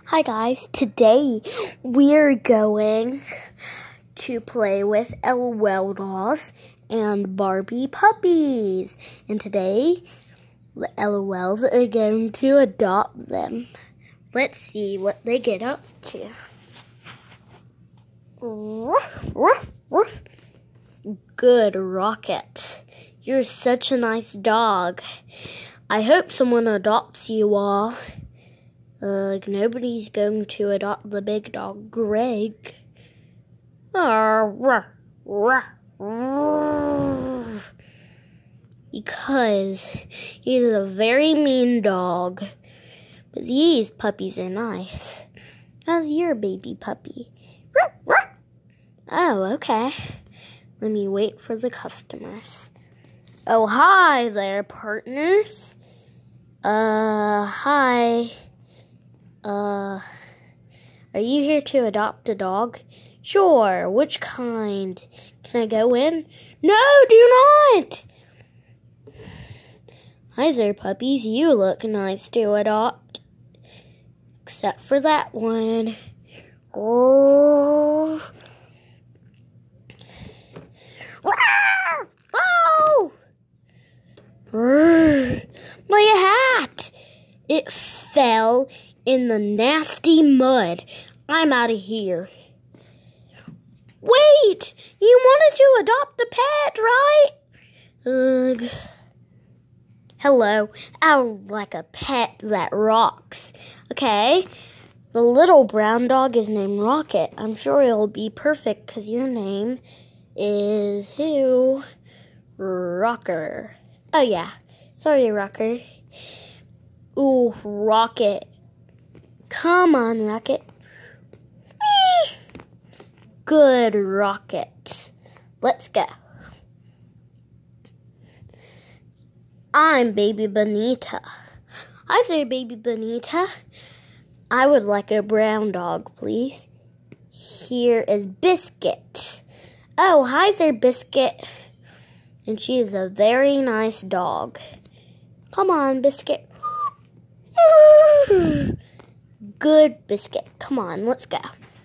Hi guys, today we're going to play with LOL dolls and Barbie puppies. And today, the LOLs are going to adopt them. Let's see what they get up to. Good, Rocket. You're such a nice dog. I hope someone adopts you all. Nobody's going to adopt the big dog, Greg. Because he's a very mean dog. But these puppies are nice. How's your baby puppy? Oh, okay. Let me wait for the customers. Oh, hi there, partners. Hi. Are you here to adopt a dog? Sure, which kind? Can I go in? No, do not! Hi there, puppies. You look nice to adopt. Except for that one. Oh! Oh! My hat! It fell in the nasty mud. I'm out of here. Wait! You wanted to adopt a pet, right? Ugh. Hello. I would like a pet that rocks. Okay. The little brown dog is named Rocket. I'm sure it'll be perfect because your name is who? Rocker. Oh, yeah. Sorry, Rocker. Ooh, Rocket. Come on, Rocket. Whee! Good, Rocket. Let's go. I'm Baby Bonita. Hi there, Baby Bonita. I would like a brown dog, please. Here is Biscuit. Oh, hi there, Biscuit. And she is a very nice dog. Come on, Biscuit. Good, Biscuit. Come on, let's go.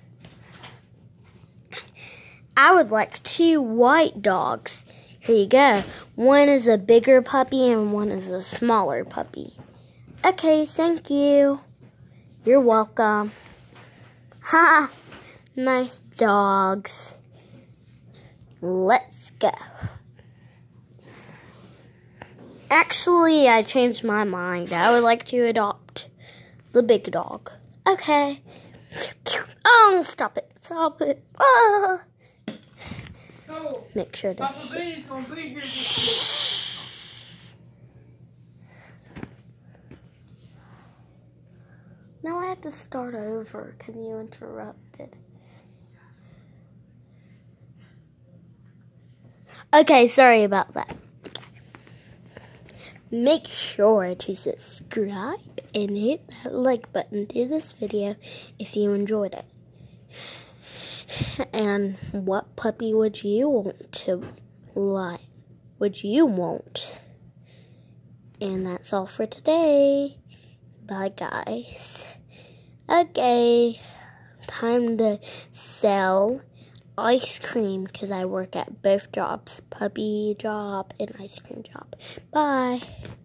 I would like 2 white dogs. Here you go. One is a bigger puppy and one is a smaller puppy. Okay, thank you. You're welcome. Ha! Nice dogs. Let's go. Actually, I changed my mind. I would like to adopt the big dog. Okay. Oh, stop it. Stop it. Ah. Make sure that... Papa Benny's gonna be here this year. Now I have to start over because you interrupted. Okay, sorry about that. Make sure to subscribe and hit that like button to this video if you enjoyed it. And what puppy would you want to like? Would you want? And that's all for today. Bye, guys. Okay, time to sell ice cream because I work at both jobs, puppy job and ice cream job. Bye.